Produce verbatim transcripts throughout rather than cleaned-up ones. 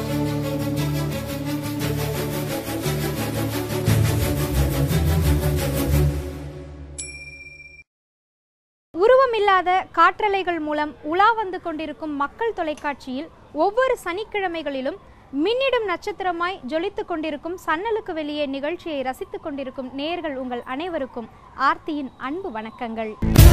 உருவமில்லாத காற்றலைகள் மூலம் உலா வந்து கொண்டிருக்கும் மக்கள் தொலைக்காட்சியில் ஒவ்வொரு சனிக்கிழமைகளிலும் மின்னிடும் நட்சத்திரமாய் ஜொலித்துக் கொண்டிருக்கும் சன்னலுக்கு வெளியே நிகழ்ச்சியை ரசித்துக் கொண்டிருக்கும் நேயர்கள் உங்கள் அனைவருக்கும் ஆர்த்தியின் அன்பு வணக்கங்கள்.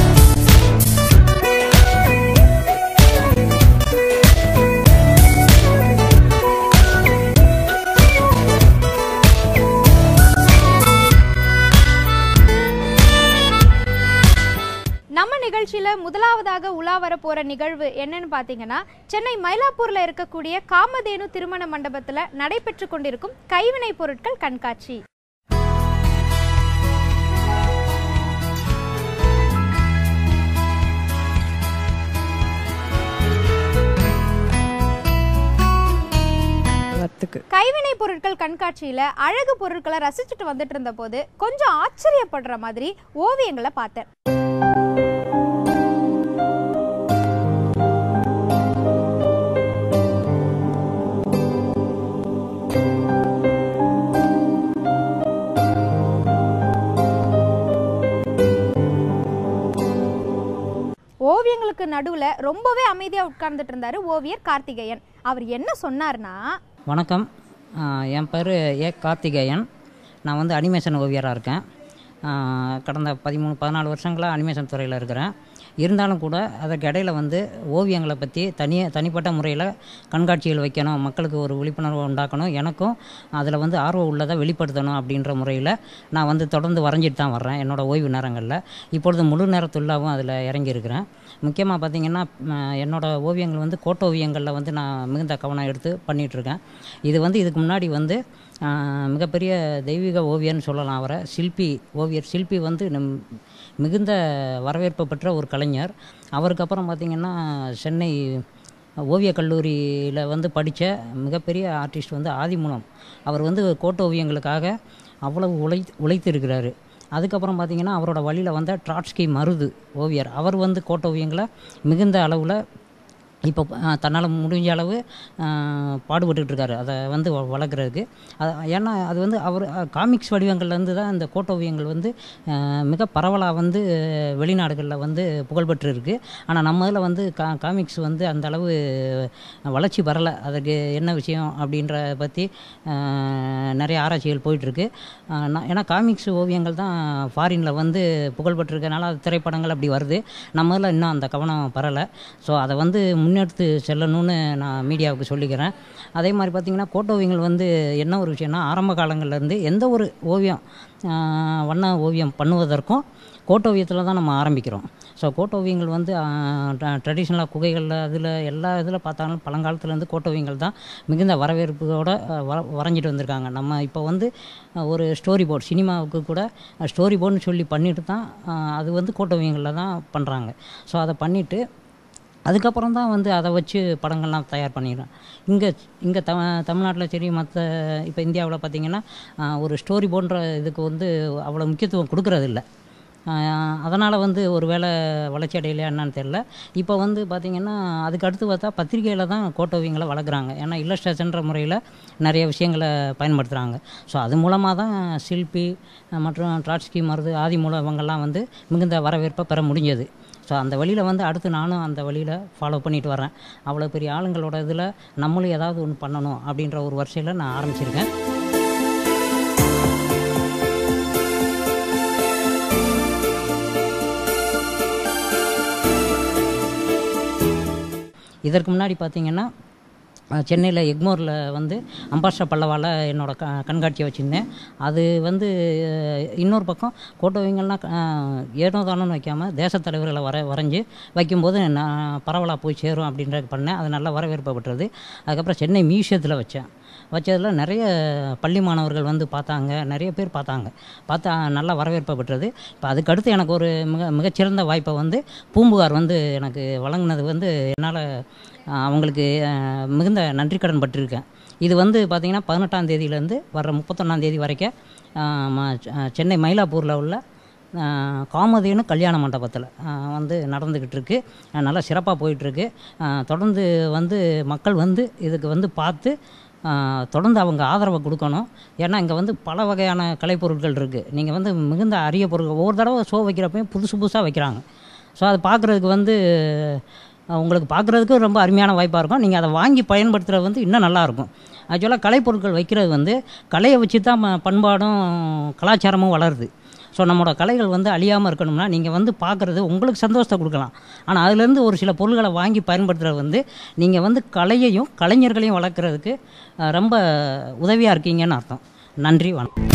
நம்ம நிகழ்ச்சியில முதலாவதாக உலா வர போற நிகழ்வு என்னன்னு பாத்தீங்கன்னா, சென்னை மயிலாப்பூர்ல இருக்கக்கூடிய காமதேனு திருமண மண்டபத்துல நடைபெற்று கொண்டிருக்கும் கைவினை பொருட்கள் கண்காட்சி. கைவினை பொருட்கள் கண்காட்சியில அழகு பொருட்களை ரசிச்சுட்டு வந்துட்டு இருந்த போது கொஞ்சம் ஆச்சரியப்படுற மாதிரி ஓவியங்களை பார்த்தேன். ஓவியங்களுக்கு நடுவுல ரொம்பவே அமைதியா உட்கார்ந்துட்டு இருந்தாரு ஓவியர் கார்த்திகேயன். அவர் என்ன சொன்னார்னா, வணக்கம், என் பேர் ஏ கார்த்திகேயன். நான் வந்து அனிமேஷன் ஓவியராக இருக்கேன். கடந்த பதிமூணு பதினாலு வருஷங்களாக அனிமேஷன் துறையில் இருக்கிறேன். இருந்தாலும் கூட அதற்கு இடையில் வந்து ஓவியங்களை பற்றி தனியாக தனிப்பட்ட முறையில் கண்காட்சிகள் வைக்கணும், மக்களுக்கு ஒரு விழிப்புணர்வு உண்டாக்கணும், எனக்கும் அதில் வந்து ஆர்வம் உள்ளதை வெளிப்படுத்தணும் அப்படின்ற முறையில் நான் வந்து தொடர்ந்து வரைஞ்சிட்டு தான் வர்றேன் என்னோடய ஓய்வு நேரங்களில். இப்பொழுது முழு நேரத்துள்ளாவும் அதில் இறங்கியிருக்கிறேன். முக்கியமாக பார்த்திங்கன்னா, என்னோடய ஓவியங்கள் வந்து கோட்டோவியங்களில் வந்து நான் மிகுந்த கவனம் எடுத்து பண்ணிகிட்ருக்கேன். இது வந்து இதுக்கு முன்னாடி வந்து மிகப்பெரிய தெய்வீக ஓவியர்னு சொல்லலாம் அவரை. சிற்பி ஓவியர் சிற்பி வந்து மிகுந்த வரவேற்பு பெற்ற ஒரு கலைஞர். அவருக்கு அப்புறம் பார்த்திங்கன்னா, சென்னை ஓவியக் கல்லூரியில் வந்து படித்த மிகப்பெரிய ஆர்டிஸ்ட் வந்து ஆதிமூலம். அவர் வந்து கோட்டோவியங்களுக்காக அவ்வளவு உழை உழைத்திருக்கிறாரு. அதுக்கப்புறம் பார்த்திங்கன்னா, அவரோட வழியில் வந்த ட்ராட்ஸ்கி மருது ஓவியர், அவர் வந்து கோட்டோவியங்களை மிகுந்த அளவில் இப்போ தன்னால் முடிஞ்ச அளவு பாடுபட்டுருக்காரு அதை வந்து வளர்க்குறதுக்கு. அது ஏன்னா அது வந்து அவர் காமிக்ஸ் வடிவங்கள்லேருந்து தான் இந்த கோட்டோவியங்கள் வந்து மிக பரவலாக வந்து வெளிநாடுகளில் வந்து புகழ்பெற்று இருக்குது. ஆனால் நம்ம இதில் வந்து கா காமிக்ஸ் வந்து அந்த அளவு வளர்ச்சி வரலை. அதுக்கு என்ன விஷயம் அப்படின்ற பற்றி நிறைய ஆராய்ச்சிகள் போயிட்டுருக்கு. ஏன்னா காமிக்ஸ் ஓவியங்கள் தான் ஃபாரினில் வந்து புகழ்பெற்றிருக்கனால அது திரைப்படங்கள் அப்படி வருது. நம்ம இதில் இன்னும் அந்த கவனம் பரலை. ஸோ அதை வந்து முன்னெடுத்து செல்லணும்னு நான் மீடியாவுக்கு சொல்லிக்கிறேன். அதே மாதிரி பார்த்திங்கன்னா, கோட்டோவியங்கள் வந்து என்ன ஒரு விஷயம்னா, ஆரம்ப காலங்கள்லேருந்து எந்த ஒரு ஓவியம் வண்ண ஓவியம் பண்ணுவதற்கும் கோட்டோவியத்தில் தான் நம்ம ஆரம்பிக்கிறோம். ஸோ கோட்டோவியங்கள் வந்து ட்ரெடிஷ்னலாக குகைகளில் அதில் எல்லா இதில் பார்த்தாலும் பழங்காலத்துலேருந்து கோட்டோவியங்கள் தான் மிகுந்த வரவேற்போடு வர வரைஞ்சிட்டு வந்திருக்காங்க. நம்ம இப்போ வந்து ஒரு ஸ்டோரி போர்டு, சினிமாவுக்கு கூட ஸ்டோரி போர்டுன்னு சொல்லி பண்ணிட்டு தான் அது வந்து கோட்டோவியங்களில் தான் பண்ணுறாங்க. ஸோ அதை பண்ணிவிட்டு அதுக்கப்புறம் தான் வந்து அதை வச்சு படங்கள்லாம் தயார் பண்ணிடுறேன். இங்கே இங்கே த தமிழ்நாட்டில் சரி, மற்ற இப்போ இந்தியாவில் பார்த்திங்கன்னா ஒரு ஸ்டோரி போன்ற இதுக்கு வந்து அவ்வளோ முக்கியத்துவம் கொடுக்குறதில்ல. அதனால் வந்து ஒரு வேளை வளர்ச்சி அடையலையா என்னன்னு தெரில. இப்போ வந்து பார்த்திங்கன்னா, அதுக்கு அடுத்து பார்த்தா பத்திரிகையில் தான் கோட்டோவியங்களை வளர்க்குறாங்க. ஏன்னா இல்லஸ்ட்ரேஷன்ற முறையில் நிறைய விஷயங்களை பயன்படுத்துகிறாங்க. ஸோ அது மூலமாக தான் சிற்பி மற்றும் ட்ராட்ஸ்கி மருது ஆதிமூலம் இவங்கெல்லாம் வந்து மிகுந்த வரவேற்பை பெற முடிஞ்சது. ஸோ அந்த வழியில் வந்து அடுத்து நானும் அந்த வழியில் ஃபாலோ பண்ணிட்டு வரேன். அவ்வளோ பெரிய ஆளுங்களோட இதில் நம்மளும் ஏதாவது ஒன்று பண்ணணும் அப்படின்ற ஒரு வரிசையில் நான் ஆரம்பிச்சிருக்கேன். இதற்கு முன்னாடி பார்த்திங்கன்னா, சென்னையில் எக்மோரில் வந்து அம்பாஷா பல்லவாவில் என்னோடய க கண்காட்சியை வச்சுருந்தேன். அது வந்து இன்னொரு பக்கம் கோட்டோவியங்கள்லாம் ஏனோ தானோன்னு வைக்காமல் தேசத் தலைவர்களை வர வரைஞ்சி வைக்கும்போது நான் பரவலாக போய் சேரும் அப்படின்றது பண்ணேன். அது நல்லா வரவேற்பு பெற்றது. அதுக்கப்புறம் சென்னை மியூசியத்தில் வச்சேன். வச்சதில் நிறைய பள்ளி மாணவர்கள் வந்து பார்த்தாங்க, நிறைய பேர் பார்த்தாங்க. பார்த்தா நல்லா வரவேற்பு பெற்றது. இப்போ அதுக்கடுத்து எனக்கு ஒரு மிக மிகச்சிறந்த வாய்ப்பை வந்து பூம்புகார் வந்து எனக்கு வழங்கினது வந்து என்னால் அவங்களுக்கு மிகுந்த நன்றி கடன் பட்டிருக்கேன். இது வந்து பார்த்திங்கன்னா, பதினெட்டாம் தேதியிலேருந்து வர்ற முப்பத்தொன்னாம் தேதி வரைக்கும் சென்னை மயிலாப்பூரில் உள்ள காமதேனு கல்யாண மண்டபத்தில் வந்து நடந்துக்கிட்டு இருக்கு. நல்லா சிறப்பாக போயிட்டுருக்கு. தொடர்ந்து வந்து மக்கள் வந்து இதுக்கு வந்து பார்த்து தொடர்ந்து அவங்க ஆதரவை கொடுக்கணும். ஏன்னா இங்கே வந்து பல வகையான கலைப்பொருட்கள் இருக்குது. நீங்கள் வந்து மிகுந்த அரிய பொருட்கள் ஒவ்வொரு தடவை ஷோ வைக்கிறப்பையும் புதுசு புதுசாக வைக்கிறாங்க. ஸோ அதை பார்க்குறதுக்கு வந்து உங்களுக்கு பார்க்குறதுக்கு ரொம்ப அருமையான வாய்ப்பாக இருக்கும். நீங்கள் அதை வாங்கி பயன்படுத்துகிறது வந்து இன்னும் நல்லாயிருக்கும். ஆக்சுவலாக கலைப்பொருட்கள் வைக்கிறது வந்து கலையை வச்சு தான் பண்பாடும் கலாச்சாரமும் வளருது. ஸோ நம்மளோட கலைகள் வந்து அழியாமல் இருக்கணும்னா நீங்கள் வந்து பார்க்குறது உங்களுக்கு சந்தோஷத்தை கொடுக்கலாம். ஆனால் அதுலேருந்து ஒரு சில பொருள்களை வாங்கி பயன்படுத்துகிறது வந்து நீங்கள் வந்து கலையையும் கலைஞர்களையும் வளர்க்குறதுக்கு ரொம்ப உதவியாக இருக்கீங்கன்னு அர்த்தம். நன்றி, வணக்கம்.